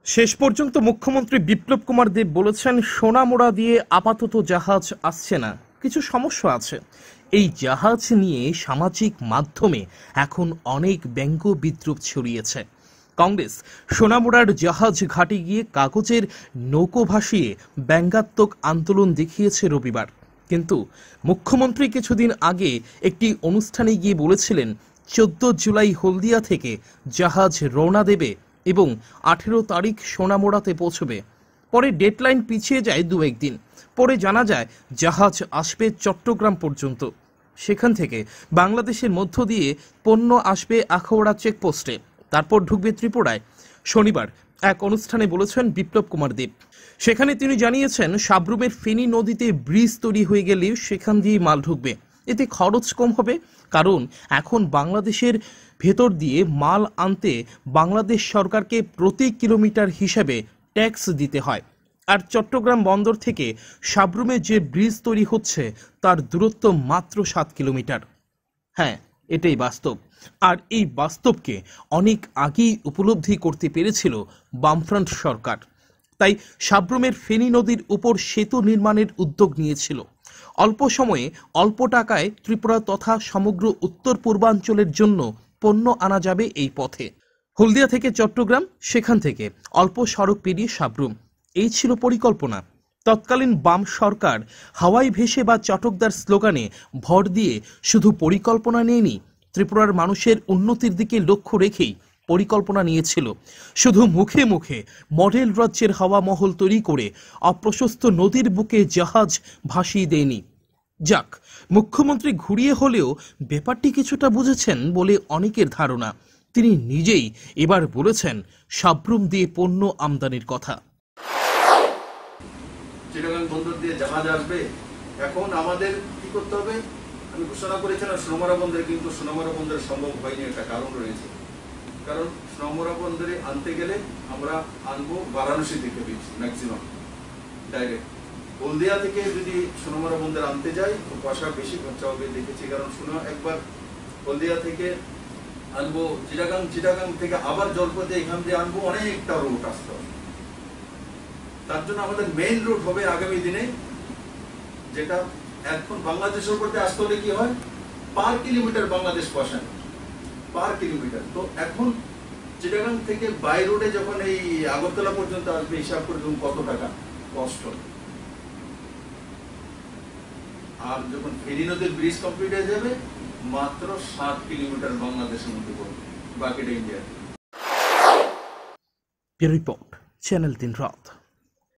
শেষ পর্যন্ত মুখ্যমন্ত্রী বিপ্লব কুমার দেব বলেছেন, সোনামুড়া দিয়ে আপাতত জাহাজ আসছে না, কিছু সমস্যা আছে। এই জাহাজ নিয়ে সামাজিক মাধ্যমে এখন অনেক ব্যঙ্গ বিদ্রুপ ছড়িয়েছে। কংগ্রেস সোনামুড়ার জাহাজ ঘাটে গিয়ে কাগজের নৌকো ভাসিয়ে ব্যঙ্গাত্মক আন্দোলন দেখিয়েছে রবিবার। কিন্তু মুখ্যমন্ত্রী কিছুদিন আগে একটি অনুষ্ঠানে গিয়ে বলেছিলেন 14 জুলাই হলদিয়া থেকে জাহাজ রওনা দেবে এবং 18 তারিখ সোনামুড়াতে পৌঁছবে। পরে ডেডলাইন পিছিয়ে যায় 2-1 দিন। পরে জানা যায় জাহাজ আসবে চট্টগ্রাম পর্যন্ত, সেখান থেকে বাংলাদেশের মধ্য দিয়ে পণ্য আসবে আখাউড়া চেকপোস্টে, তারপর ঢুকবে ত্রিপুরায়। শনিবার এক অনুষ্ঠানে বলেছেন বিপ্লব কুমার দেব। সেখানে তিনি জানিয়েছেন, সাবরুমের ফেনী নদীতে ব্রিজ তৈরি হয়ে গেলে সেখান দিয়ে মাল ঢুকবে, এতে খরচ কম হবে। কারণ এখন বাংলাদেশের ভেতর দিয়ে মাল আনতে বাংলাদেশ সরকারকে প্রতি কিলোমিটার হিসাবে ট্যাক্স দিতে হয়। আর চট্টগ্রাম বন্দর থেকে সাবরুমে যে ব্রিজ তৈরি হচ্ছে তার দূরত্ব মাত্র 7 কিলোমিটার। হ্যাঁ, এটাই বাস্তব। আর এই বাস্তবকে অনেক আগেই উপলব্ধি করতে পেরেছিল বামফ্রন্ট সরকার। তাই সাবরুমের ফেনী নদীর উপর সেতু নির্মাণের উদ্যোগ নিয়েছিল। অল্প সময়ে অল্প টাকায় ত্রিপুরা তথা সমগ্র উত্তর পূর্বাঞ্চলের জন্য পণ্য আনা যাবে এই পথে। হলদিয়া থেকে চট্টগ্রাম, সেখান থেকে অল্প সড়ক পেরিয়ে সাবরুম, এই ছিল পরিকল্পনা। তৎকালীন বাম সরকার হাওয়াই ভেসে বা চটকদার স্লোগানে ভর দিয়ে শুধু পরিকল্পনা নেয়নি, ত্রিপুরার মানুষের উন্নতির দিকে লক্ষ্য রেখেই পরিকল্পনা নিয়েছিল। শুধু মুখে মুখে মডেল রাজ্যের হাওয়া মহল তৈরি করে অপ্রশস্ত নদীর বুকে জাহাজ ভাসিয়ে দেয়নি। যাক, মুখ্যমন্ত্রী ঘুরিয়ে হলেও ব্যাপারটি কিছুটা বুঝেছেন বলে অনেকের ধারণা। তিনি নিজেই এবার বলেছেন সাবরুম দিয়ে পণ্য আমদানির কথা। চিটাগাং বন্দর দিয়ে জাহাজ আসবে, এখন আমাদের কি করতে হবে? আমি ঘোষণা করেছিলাম সোনামুড়া বন্দরে, কিন্তু সোনামুড়া বন্দরে সম্ভব হয়নি। একটা কারণ রয়েছে, কারণ সোনামুড়া বন্দরে আনতে গেলে আমরা আনবো বারাণসী থেকে ম্যাক্সিমাম ডাইরেক্ট। হলদিয়া থেকে যদি সোনামুড়া বন্দরে আনতে যাই তো পয়সা বেশি খরচা হবে দেখেছি। কারণ একবার হলদিয়া থেকে আনবো চিটাগাং, চিটাগাং থেকে আবার জলপথে এখান দিয়ে আনবো, অনেকটা রুট আসতে হবে। তার জন্য আমাদের মেইন রুট হবে আগামী দিনে, যেটা এখন বাংলাদেশের উপর দিয়ে আসতে হলে কি হয়, পার কিলোমিটার বাংলাদেশ পয়সা পার কিলোমিটার। তো এখন চিটাগাং থেকে বাই রোডে যখন এই আগরতলা পর্যন্ত আসবে, হিসাব করে দেখুন কত টাকা কষ্ট। আর যখন ফেনী নদীর ব্রিজ কমপ্লিট হয়ে যাবে, মাত্র 7 কিলোমিটার বাংলাদেশের মধ্যে পড়বে, বাকিটা ইন্ডিয়া। রিপোর্ট চ্যানেল 3 রাত।